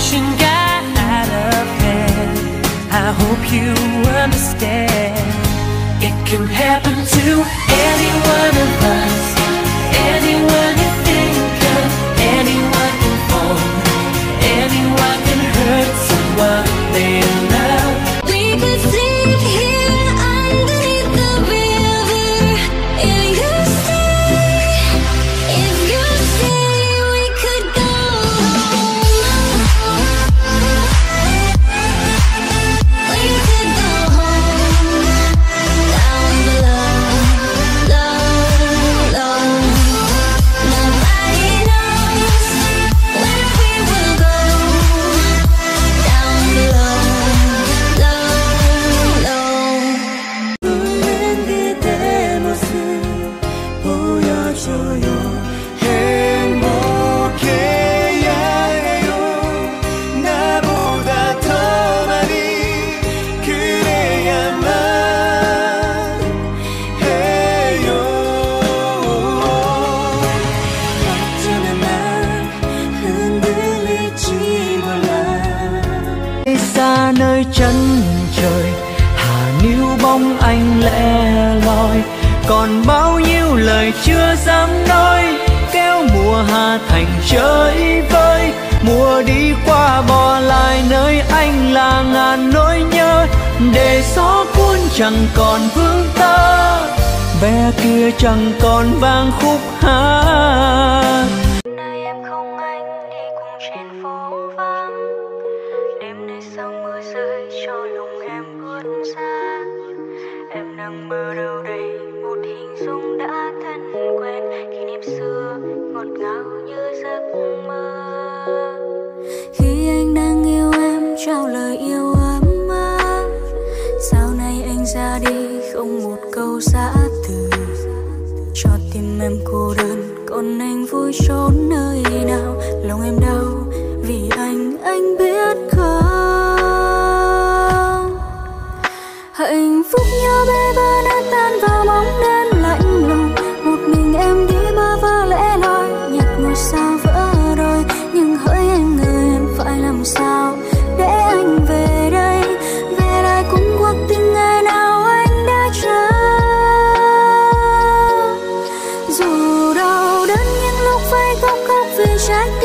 situation got out of hand. I hope you understand. It can happen to any one of us, anyone you think of, anyone can fall, anyone can hurt someone they love. We could sleep here underneath the river. If you stay, we could go home. We could go home, down below, low, low. Nobody knows where we will go, down below, low, low. 웃는 그대 모습 보여줘요. 행복해야 해요. 나보다 더 많이 그래야만 해요. 어쩌면 난 흔들릴지 몰라. Xa nơi chân trời, hà níu bóng anh lẻ loi, còn bao nhiêu lời chưa dám nói, kéo mùa hạ thành chơi vơi. Mùa đi qua bỏ lại nơi anh là ngàn nỗi nhớ, để gió cuốn chẳng còn vương tơ, ve kia chẳng còn vang khúc hát. Nơi em không anh đi cùng trên phố vắng, đêm nay sau mưa rơi cho lòng em buốt giá. Em đang mơ đâu đây, một hình dung đã thân quen, kỷ niệm xưa ngọt ngào như giấc mơ. Khi anh đang yêu em, trao lời yêu ấm áp, sau này anh ra đi không một câu giã từ, cho tim em cô đơn, còn anh vui trốn nơi nào. Lòng em đau vì anh biết không, hạnh phúc nhau bê bơ đã tan vào bóng đêm lạnh lùng. Một mình em đi bơ vơ lẻ loi, nhặt ngôi sao vỡ đôi. Nhưng hỡi anh ơi, em phải làm sao để anh về đây, về lại cùng cuộc tình ngày nào anh đã chờ. Dù đau đớn những lúc phải khóc khóc vì trái tim